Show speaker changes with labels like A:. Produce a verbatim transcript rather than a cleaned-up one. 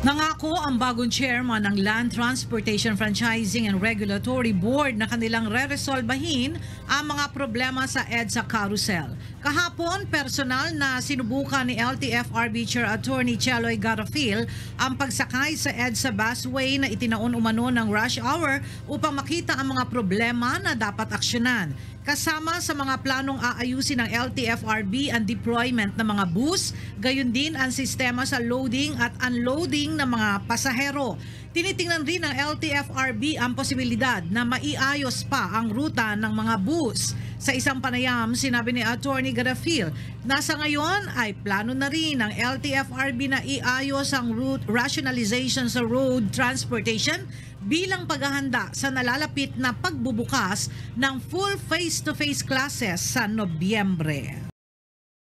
A: Nangako ang bagong chairman ng Land Transportation Franchising and Regulatory Board na kanilang re-resolbahin ang mga problema sa EDSA Carousel. Kahapon, personal na sinubukan ni L T F R B Chair Attorney Cheloy Garafil ang pagsakay sa EDSA busway na itinaon umano ng rush hour upang makita ang mga problema na dapat aksyonan. Kasama sa mga planong aayusin ng L T F R B ang deployment ng mga bus, gayon din ang sistema sa loading at unloading ng mga pasahero. Tinitingnan rin ng L T F R B ang posibilidad na maiayos pa ang ruta ng mga bus. Sa isang panayam, sinabi ni Attorney Garafil na sa ngayon ay plano na rin ng L T F R B na iayos ang route rationalization sa road transportation bilang paghahanda sa nalalapit na pagbubukas ng full face-to-face classes sa Nobyembre.